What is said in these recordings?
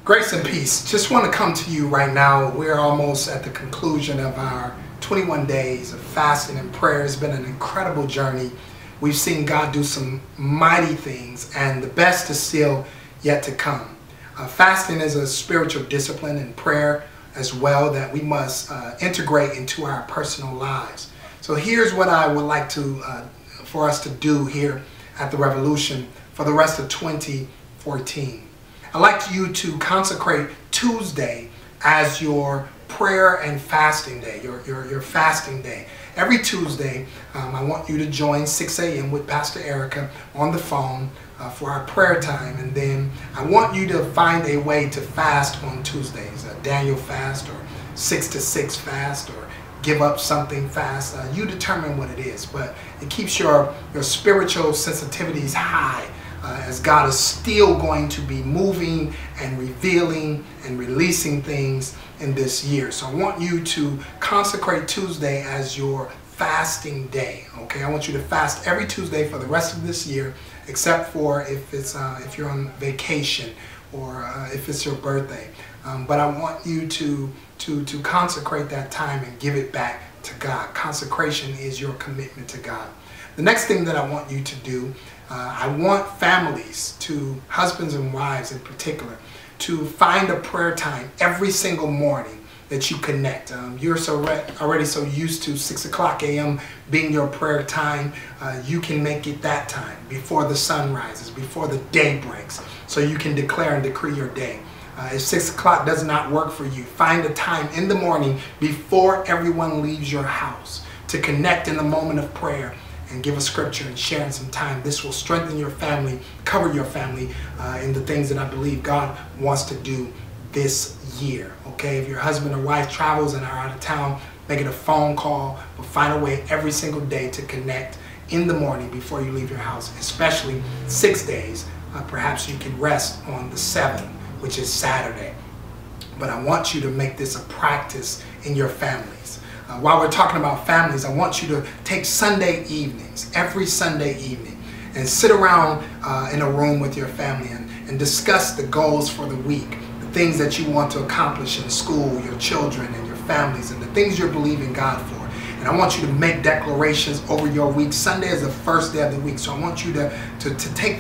Grace and peace. Just want to come to you right now. We're almost at the conclusion of our 21 days of fasting and prayer. It's been an incredible journey. We've seen God do some mighty things, and the best is still yet to come. Fasting is a spiritual discipline and prayer as well that we must integrate into our personal lives. So here's what I would like to for us to do here at the Revolution for the rest of 2014. I'd like you to consecrate Tuesday as your prayer and fasting day, your fasting day. Every Tuesday, I want you to join 6 a.m. with Pastor Erica on the phone for our prayer time. And then I want you to find a way to fast on Tuesdays, a Daniel fast or 6 to 6 fast or give up something fast. You determine what it is, but it keeps your spiritual sensitivities high as God is still going to be moving and revealing and releasing things in this year. So I want you to consecrate Tuesday as your fasting day. Okay, I want you to fast every Tuesday for the rest of this year, except for if you're on vacation or if it's your birthday. But I want you to consecrate that time and give it back to God. Consecration is your commitment to God. The next thing that I want you to do, I want families, husbands and wives in particular, to find a prayer time every single morning that you connect. You're already so used to 6 o'clock a.m. being your prayer time. You can make it that time before the sun rises, before the day breaks, so you can declare and decree your day. If 6 o'clock does not work for you, find a time in the morning before everyone leaves your house to connect in the moment of prayer and give a scripture and sharing some time. This will strengthen your family, cover your family in the things that I believe God wants to do this year. Okay, if your husband or wife travels and are out of town, make it a phone call, but find a way every single day to connect in the morning before you leave your house, especially 6 days. Perhaps you can rest on the 7th, which is Saturday. But I want you to make this a practice in your families. While we're talking about families, I want you to take Sunday evenings, every Sunday evening, and sit around in a room with your family and discuss the goals for the week, the things that you want to accomplish in school, your children and your families, and the things you're believing God for. And I want you to make declarations over your week. Sunday is the first day of the week, so I want you to take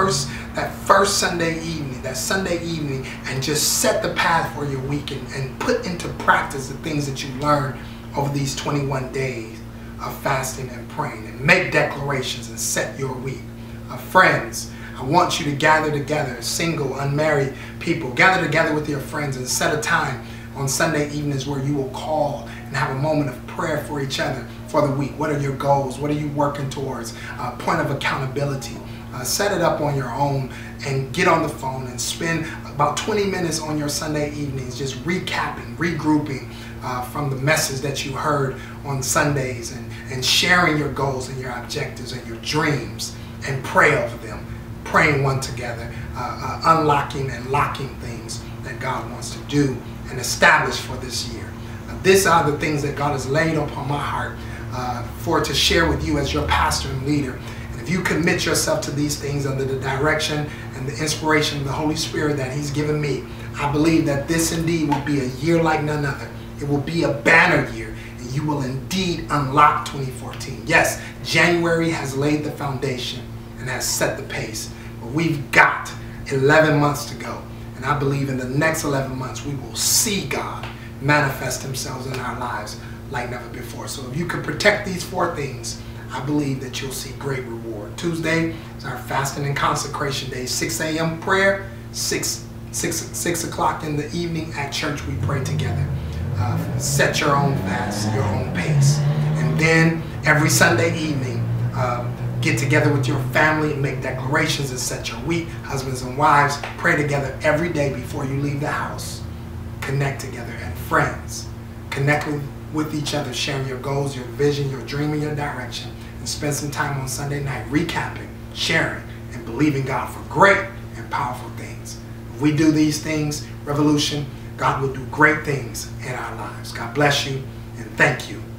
that first Sunday evening, and just set the path for your week and put into practice the things that you learned over these 21 days of fasting and praying, and make declarations and set your week. Friends, I want you to gather together, single, unmarried people, gather together with your friends and set a time on Sunday evenings where you will call and have a moment of prayer for each other for the week. What are your goals? What are you working towards? Point of accountability. Set it up on your own and get on the phone and spend about 20 minutes on your Sunday evenings just recapping, regrouping from the message that you heard on Sundays and sharing your goals and your objectives and your dreams, and pray over them, praying one together, unlocking and locking things that God wants to do and establish for this year. These are the things that God has laid upon my heart to share with you as your pastor and leader. If you commit yourself to these things under the direction and the inspiration of the Holy Spirit that He's given me, I believe that this indeed will be a year like none other. It will be a banner year, and you will indeed unlock 2014. Yes, January has laid the foundation and has set the pace, but we've got 11 months to go. And I believe in the next 11 months we will see God manifest Himself in our lives like never before. So if you can protect these 4 things, I believe that you'll see great reward. Tuesday is our fasting and consecration day. 6 a.m. prayer, 6 o'clock in the evening at church we pray together. Set your own fast, your own pace. And then every Sunday evening, get together with your family and make declarations and set your week. Husbands and wives, pray together every day before you leave the house. Connect together. And friends, connect with each other, sharing your goals, your vision, your dream, and your direction. And spend some time on Sunday night recapping, sharing, and believing God for great and powerful things. If we do these things, Revolution, God will do great things in our lives. God bless you, and thank you